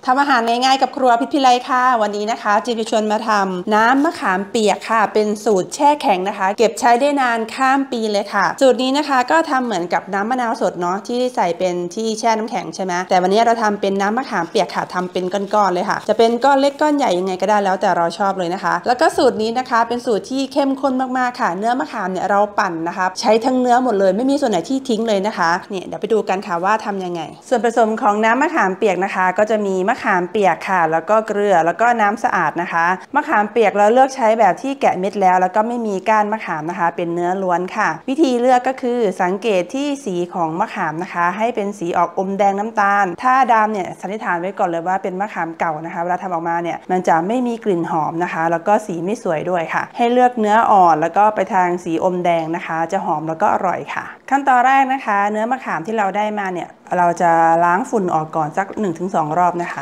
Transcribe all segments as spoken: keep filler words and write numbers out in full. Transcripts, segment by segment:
ทำอาหารง่ายๆกับครัวพิษพิไลค่ะวันนี้นะคะจิมจะชวนมาทำน้ำมะขามเปียกค่ะเป็นสูตรแช่แข็งนะคะเก็บใช้ได้นานข้ามปีเลยค่ะสูตรนี้นะคะก็ทำเหมือนกับน้ำมะนาวสดเนาะที่ใส่เป็นที่แช่น้ำแข็งใช่ไหมแต่วันนี้เราทำเป็นน้ำมะขามเปียกค่ะทำเป็นก้อนๆเลยค่ะจะเป็นก้อนเล็กก้อนใหญ่ยังไงก็ได้แล้วแต่เราชอบเลยนะคะแล้วก็สูตรนี้นะคะเป็นสูตรที่เข้มข้นมากๆค่ะเนื้อมะขามเนี่ยเราปั่นนะคะใช้ทั้งเนื้อหมดเลยไม่มีส่วนไหนที่ทิ้งเลยนะคะเนี่ยเดี๋ยวไปดูกันค่ะว่าทำยังไงส่วนผสมของน้ำมะขามเปียกนะคะก็จะมีมะขามเปียกค่ะแล้วก็เกลือแล้วก็น้ำสะอาดนะคะมะขามเปียกเราเลือกใช้แบบที่แกะเม็ดแล้วแล้วก็ไม่มีก้านมะขามนะคะเป็นเนื้อล้วนค่ะวิธีเลือกก็คือสังเกตที่สีของมะขามนะคะให้เป็นสีออกอมแดงน้ำตาลถ้าดำเนี่ยสันนิษฐานไว้ก่อนเลยว่าเป็นมะขามเก่านะคะเวลาทำออกมาเนี่ยมันจะไม่มีกลิ่นหอมนะคะแล้วก็สีไม่สวยด้วยค่ะให้เลือกเนื้ออ่อนแล้วก็ไปทางสีอมแดงนะคะจะหอมแล้วก็อร่อยค่ะขั้นตอนแรกนะคะเนื้อมะขามที่เราได้มาเนี่ยเราจะล้างฝุ่นออกก่อนสัก หนึ่งถึงสอง รอบนะคะ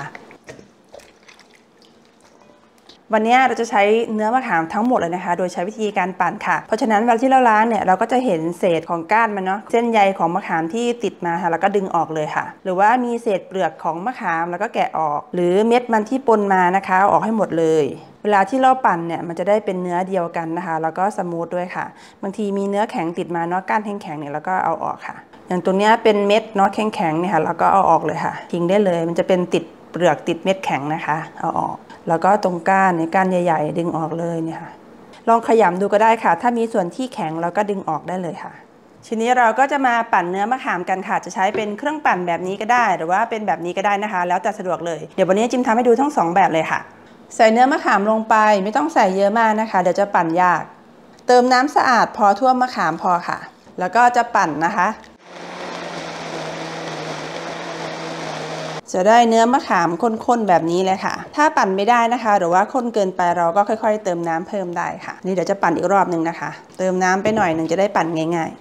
วันนี้เราจะใช้เนื้อมะขามทั้งหมดเลยนะคะโดยใช้วิธีการปั่นค่ะเพราะฉะนั้นเวลาที่เราล้างเนี่ยเราก็จะเห็นเศษของก้านมันเนาะเส้นใยของมะขามที่ติดมาค่ะแล้วก็ดึงออกเลยค่ะหรือว่ามีเศษเปลือกของมะขามแล้วก็แกะออกหรือเม็ดมันที่ปนมานะคะออกให้หมดเลยเวลาที่เราปั่นเนี่ยมันจะได้เป็นเนื้อเดียวกันนะคะแล้วก็สมูทด้วยค่ะบางทีมีเนื้อแข็งติดมาเนาะก้านแข็งๆเนี่ยแล้วก็เอาออกค่ะอย่างตัวนี้เป็นเม็ดเนาะแข็งๆเนี่ยค่ะแล้วก็เอาออกเลยค่ะทิ้งได้เลยมันจะเป็นติดเปลือกติดเม็ดแข็งนะคะเอาออกแล้วก็ตรงก้านเนี่ยก้านใหญ่ๆดึงออกเลยเนี่ยค่ะลองขยำดูก็ได้ค่ะถ้ามีส่วนที่แข็งเราก็ดึงออกได้เลยค่ะทีนี้เราก็จะมาปั่นเนื้อมะขามกันค่ะจะใช้เป็นเครื่องปั่นแบบนี้ก็ได้หรือว่าเป็นแบบนี้ก็ได้นะคะแล้วแต่สะดวกเลยเดี๋ยววันนี้จิมทำให้ดูทั้งสองแบบเลยค่ะใส่เนื้อมะขามลงไปไม่ต้องใส่เยอะมากนะคะเดี๋ยวจะปั่นยากเติมน้ำสะอาดพอท่วมมะขามพอค่ะแล้วก็จะปั่นนะคะจะได้เนื้อมะขามข้นๆแบบนี้เลยค่ะถ้าปั่นไม่ได้นะคะหรือว่าข้นเกินไปเราก็ค่อยๆเติมน้ำเพิ่มได้ค่ะนี่เดี๋ยวจะปั่นอีกรอบหนึ่งนะคะเติมน้ำไปหน่อยหนึ่งจะได้ปั่นง่าย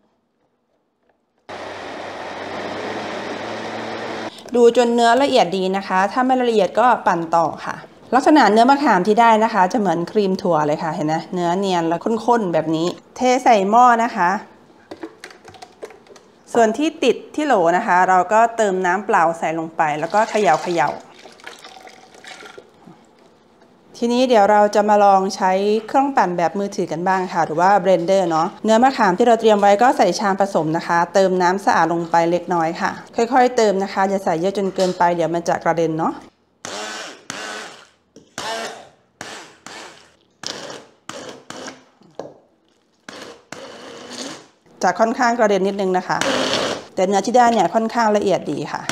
ๆดูจนเนื้อละเอียดดีนะคะถ้าไม่ละเอียดก็ปั่นต่อค่ะลักษณะเนื้อมะขามที่ได้นะคะจะเหมือนครีมถั่วเลยค่ะเห็นไหมเนื้อเนียนและข้นๆแบบนี้เทใส่หม้อนะคะส่วนที่ติดที่โหลนะคะเราก็เติมน้ำเปล่าใส่ลงไปแล้วก็เขย่าเขย่าทีนี้เดี๋ยวเราจะมาลองใช้เครื่องปั่นแบบมือถือกันบ้างค่ะหรือว่าเบลนเดอร์เนาะเนื้อมะขามที่เราเตรียมไว้ก็ใส่ชามผสมนะคะเติมน้ำสะอาดลงไปเล็กน้อยค่ะค่อยๆเติมนะคะอย่าใส่เยอะจนเกินไปเดี๋ยวมันจะกระเด็นเนาะจะค่อนข้างกระเด็นนิดนึงนะคะแต่เนื้อที่ได้เนี่ยค่อนข้างละเอียดดีค่ะ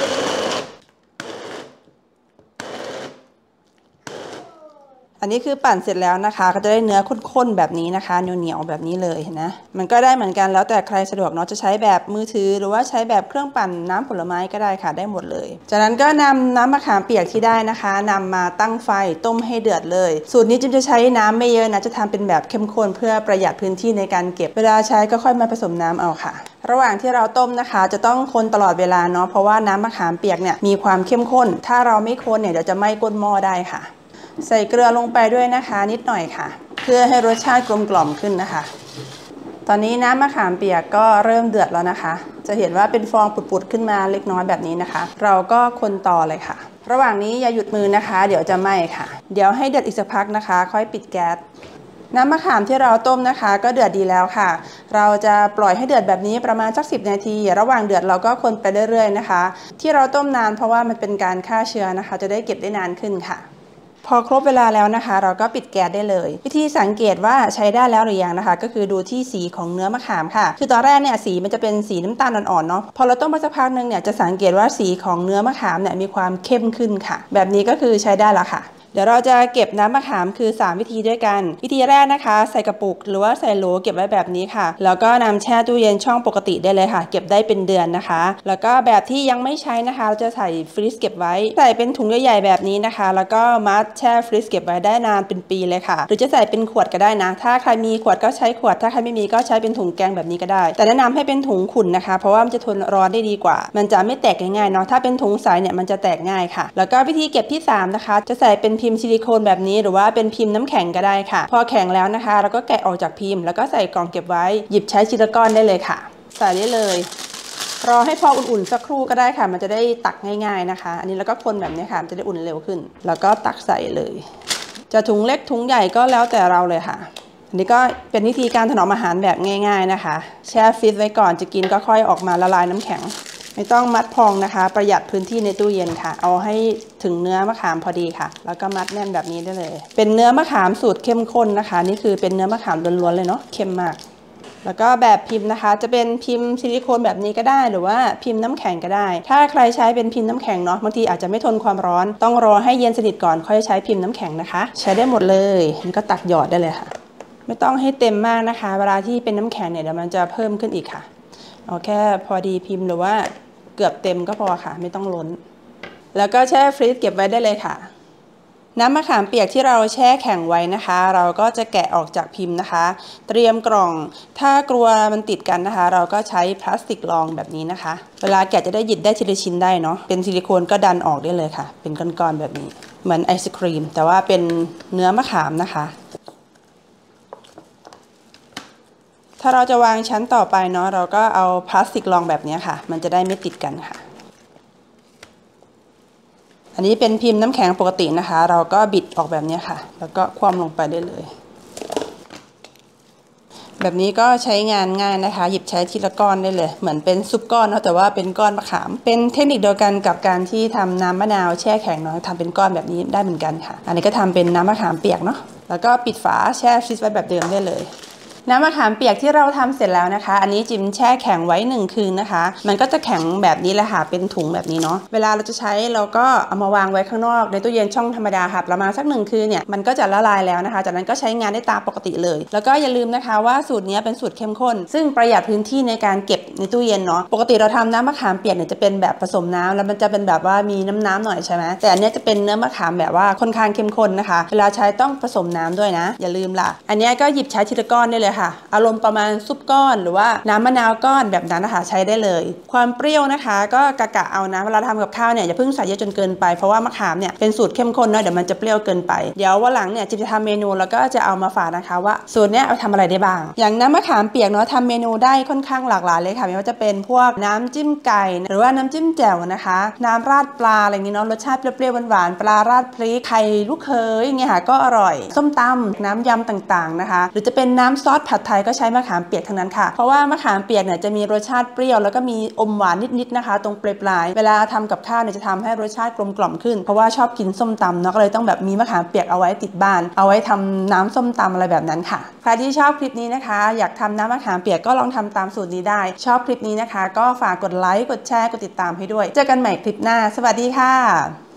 อันนี้คือปั่นเสร็จแล้วนะคะก็จะได้เนื้อข้นๆแบบนี้นะคะเหนียวๆแบบนี้เลยเห็นไหมมันก็ได้เหมือนกันแล้วแต่ใครสะดวกเนาะจะใช้แบบมือถือหรือว่าใช้แบบเครื่องปั่นน้ำผลไม้ก็ได้ค่ะได้หมดเลยจากนั้นก็นำน้ำมะขามเปียกที่ได้นะคะนำมาตั้งไฟต้มให้เดือดเลยสูตรนี้จิมจะใช้น้ำไม่เยอะนะจะทำเป็นแบบเข้มข้นเพื่อประหยัดพื้นที่ในการเก็บเวลาใช้ก็ค่อยมาผสมน้ำเอาค่ะระหว่างที่เราต้มนะคะจะต้องคนตลอดเวลาเนาะเพราะว่าน้ำมะขามเปียกเนี่ยมีความเข้มข้นถ้าเราไม่คนเนี่ยเดี๋ยวจะไหม้ก้นหม้อได้ค่ะใส่เกลือลงไปด้วยนะคะนิดหน่อยค่ะเพื่อให้รสชาติกลมกล่อมขึ้นนะคะตอนนี้น้ำมะขามเปียกก็เริ่มเดือดแล้วนะคะจะเห็นว่าเป็นฟองปุดๆขึ้นมาเล็กน้อยแบบนี้นะคะเราก็คนต่อเลยค่ะระหว่างนี้อย่าหยุดมือนะคะเดี๋ยวจะไหม้ค่ะเดี๋ยวให้เดือดอีกสักพักนะคะค่อยปิดแก๊สน้ำมะขามที่เราต้มนะคะก็เดือดดีแล้วค่ะเราจะปล่อยให้เดือดแบบนี้ประมาณสักสิบนาทีระหว่างเดือดเราก็คนไปเรื่อยๆนะคะที่เราต้มนานเพราะว่ามันเป็นการฆ่าเชื้อนะคะจะได้เก็บได้นานขึ้นค่ะพอครบเวลาแล้วนะคะเราก็ปิดแก๊สได้เลยวิธีสังเกตว่าใช้ได้แล้วหรือยังนะคะก็คือดูที่สีของเนื้อมะขามค่ะคือตอนแรกเนี่ยสีมันจะเป็นสีน้ำตาลอ่อนๆเนาะพอเราต้มไปสักพักนึงเนี่ยจะสังเกตว่าสีของเนื้อมะขามเนี่ยมีความเข้มขึ้นค่ะแบบนี้ก็คือใช้ได้แล้วค่ะเดี๋ยวเราจะเก็บน้ำมะขามคือสามวิธีด้วยกันวิธีแรกนะคะใส่กระปุกหรือว่าใส่โหลเก็บไว้แบบนี้ค่ะแล้วก็นำแช่ตู้เย็นช่องปกติได้เลยค่ะเก็บได้เป็นเดือนนะคะแล้วก็แบบที่ยังไม่ใช้นะคะเราจะใส่ฟรีซเก็บไว้ใส่เป็นถุงใหญ่ๆแบบนี้นะคะแล้วก็มัดแช่ฟรีซเก็บไว้ได้นานเป็นปีเลยค่ะหรือจะใส่เป็นขวดก็ได้นะถ้าใครมีขวดก็ใช้ขวดถ้าใครไม่มีก็ใช้เป็นถุงแกงแบบนี้ก็ได้แต่แนะนำให้เป็นถุงขุ่นนะคะเพราะว่ามันจะทนร้อนได้ดีกว่ามันจะไม่แตกง่ายๆเนาะถ้าเป็นถุงใสเนี่ยมันจะแตกง่ายค่ะแล้วก็วิธีเก็บที่สามนะคะจะใส่เป็นพิมพ์ซิลิโคนแบบนี้หรือว่าเป็นพิมพ์น้ำแข็งก็ได้ค่ะพอแข็งแล้วนะคะเราก็แกะออกจากพิมพ์แล้วก็ใส่กล่องเก็บไว้หยิบใช้ชิ้นละก้อนได้เลยค่ะใส่ได้เลยรอให้พออุ่นๆสักครู่ก็ได้ค่ะมันจะได้ตักง่ายๆนะคะอันนี้แล้วก็คนแบบนี้ค่ะมันจะได้อุ่นเร็วขึ้นแล้วก็ตักใส่เลยจะถุงเล็กถุงใหญ่ก็แล้วแต่เราเลยค่ะอันนี้ก็เป็นวิธีการถนอมอาหารแบบง่ายๆนะคะแช่ฟรีซไว้ก่อนจะกินก็ค่อยออกมาละลายน้ำแข็งไม่ต้องมัดพองนะคะประหยัดพื้นที่ในตู้เย็นค่ะเอาให้ถึงเนื้อมะขามพอดีค่ะแล้วก็มัดแน่นแบบนี้ได้เลยเป็นเนื้อมะขามสูตรเข้มข้นนะคะนี่คือเป็นเนื้อมะขามล้วนๆเลยเนาะเข้มมากแล้วก็แบบพิมพ์นะคะจะเป็นพิมพ์ซิลิโคนแบบนี้ก็ได้หรือว่าพิมพ์น้ำแข็งก็ได้ถ้าใครใช้เป็นพิมพ์น้ำแข็งเนาะบางทีอาจจะไม่ทนความร้อนต้องรอให้เย็นสนิทก่อนค่อยใช้พิมพ์น้ำแข็งนะคะใช้ได้หมดเลยนี่ก็ตักหยอดได้เลยค่ะไม่ต้องให้เต็มมากนะคะเวลาที่เป็นน้ำแข็งเนี่ยเดี๋ยวมันจะเพิ่มขึ้นอีกค่ะเอาแค่พอดีพิมพ์หรือว่าเกือบเต็มก็พอค่ะไม่ต้องล้นแล้วก็แช่ฟรีซเก็บไว้ได้เลยค่ะน้ำมะขามเปียกที่เราแช่แข็งไว้นะคะเราก็จะแกะออกจากพิมพ์นะคะเตรียมกล่องถ้ากลัวมันติดกันนะคะเราก็ใช้พลาสติกรองแบบนี้นะคะเวลาแกะจะได้หยิบได้ทีละชิ้นได้เนาะเป็นซิลิโคนก็ดันออกได้เลยค่ะเป็นก้อนๆแบบนี้เหมือนไอศครีมแต่ว่าเป็นเนื้อมะขามนะคะถ้าเราจะวางชั้นต่อไปเนาะเราก็เอาพลาสติกรองแบบนี้ค่ะมันจะได้ไม่ติดกันค่ะอันนี้เป็นพิมพ์น้ำแข็งปกตินะคะเราก็บิดออกแบบนี้ค่ะแล้วก็คว่ำลงไปได้เลยแบบนี้ก็ใช้งานง่ายนะคะหยิบใช้ทีละก้อนได้เลยเหมือนเป็นซุปก้อนเนาะแต่ว่าเป็นก้อนมะขามเป็นเทคนิคเดียวกันกับการที่ทำน้ำมะนาวแช่แข็งเนาะทำเป็นก้อนแบบนี้ได้เหมือนกันค่ะอันนี้ก็ทำเป็นน้ำมะขามเปียกเนาะแล้วก็ปิดฝาแช่ฟรีซไว้แบบเดิมได้เลยน้ำมะขามเปียกที่เราทำเสร็จแล้วนะคะอันนี้จิมแช่แข็งไว้หนึ่งคืนนะคะมันก็จะแข็งแบบนี้แหละค่ะเป็นถุงแบบนี้เนาะเวลาเราจะใช้เราก็เอามาวางไว้ข้างนอกในตู้เย็นช่องธรรมดาค่ะประมาณสักหนึ่งคืนเนี่ยมันก็จะละลายแล้วนะคะจากนั้นก็ใช้งานได้ตามปกติเลยแล้วก็อย่าลืมนะคะว่าสูตรนี้เป็นสูตรเข้มข้นซึ่งประหยัดพื้นที่ในการเก็บในตู้เย็นเนาะปกติเราทำน้ำมะขามเปียกเนี่ยจะเป็นแบบผสมน้ำแล้วมันจะเป็นแบบว่ามีน้ำน้ำหน่อยใช่ไหมแต่อันนี้จะเป็นเนื้อมะขามแบบว่าค่อนข้างเข้มข้นนะคะเวลาใช้ต้องผสมน้ำด้วยนะอย่าลืมล่ะอันนี้ก็หยิบใช้ทีละก้อนได้เลยค่ะอารมณ์ประมาณซุปก้อนหรือว่าน้ำมะนาวก้อนแบบนั้นนะคะใช้ได้เลยความเปรี้ยวนะคะก็กะกะเอานะเวลาทำกับข้าวเนี่ยอย่าเพิ่งใส่เยอะจนเกินไปเพราะว่ามะขามเนี่ยเป็นสูตรเข้มข้นเนาะเดี๋ยวมันจะเปรี้ยวเกินไปเดี๋ยววันหลังเนี่ยจิมจะทำเมนูแล้วก็จะเอามาฝากนะคะว่าสูตรเนี้ยเอาทำอะไรได้บ้างอย่างน้ำมะขามเปียกเนาะทำเมนูได้ค่อนข้างหลากหลายเลยค่ะไม่ว่าจะเป็นพวกน้ำจิ้มไก่หรือว่าน้ำจิ้มแจ่วนะคะน้ำราดปลาอะไรอย่างนี้เนาะรสชาติเปรี้ยวๆหวานๆปลาราดพริกไข่ลูกเขยอย่างเงี้ยค่ะก็อร่อยส้มตำน้ำยำต่างๆนะคะหรือจะเป็นน้ำซอสผัดไทยก็ใช้มะขามเปียกทั้งนั้นค่ะเพราะว่ามะขามเปียกเนี่ยจะมีรสชาติเปรี้ยวแล้วก็มีอมหวานนิดๆนะคะตรงปลายๆเวลาทำกับข้าวเนี่ยจะทำให้รสชาติกลมกล่อมขึ้นเพราะว่าชอบกินส้มตำเนาะก็เลยต้องแบบมีมะขามเปียกเอาไว้ติดบ้านเอาไว้ทำน้ำส้มตำอะไรแบบนั้นค่ะใครที่ชอบคลิปนี้นะคะอยากทำน้ำมะขามเปียกก็ลองทำตามสูตรนี้ได้ชอบคลิปนี้นะคะก็ฝากกดไลค์กดแชร์กดติดตามให้ด้วยเจอกันใหม่คลิปหน้าสวัสดีค่ะ